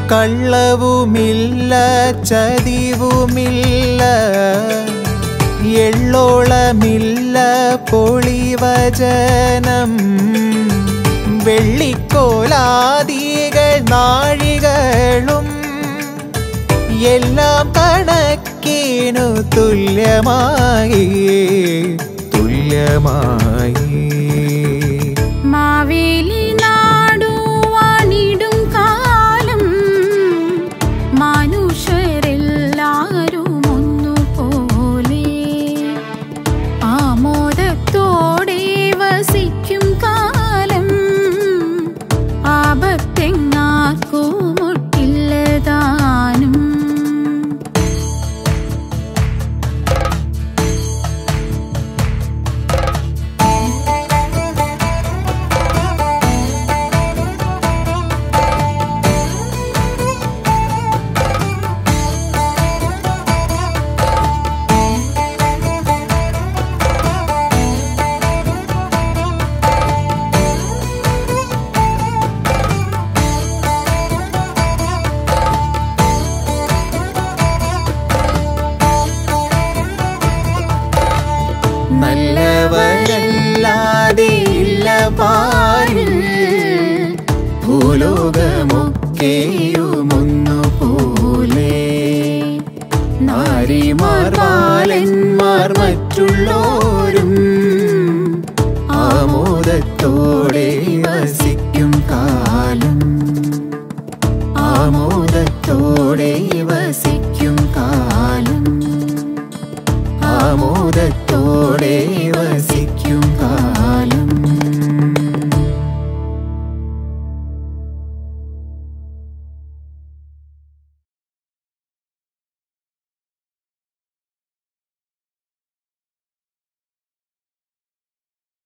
കള്ളവുമില്ല ചതിവുമില്ല എള്ളോളമില്ല പൊളിവചനം വെള്ളിക്കോലാദികൾ നാഴികളും എല്ലാം കണക്കിനു തുല്യമായി മാവേലി നാടുവാണിടും കാലം മനുഷ്യരെല്ലാരും ഒന്നുപോലെ ആമോദത്തോടെ വസിക്കും കാലം ആപത്തെങ്ങാർക്കുമൊട്ടില്ലതാനും നല്ലവരല്ലാതെ ഇല്ല പാരിൽ ഭൂലോകമൊക്കെയുമൊന്നുപോലെ നാരിമാർ ബാലന്മാർ മറ്റുള്ളോരും ആമോദത്തോടെ വസിക്കും കാലം ആമോദത്തോടെ വസിക്കും കാലം ആമോദത്തോടെ വസിക്കും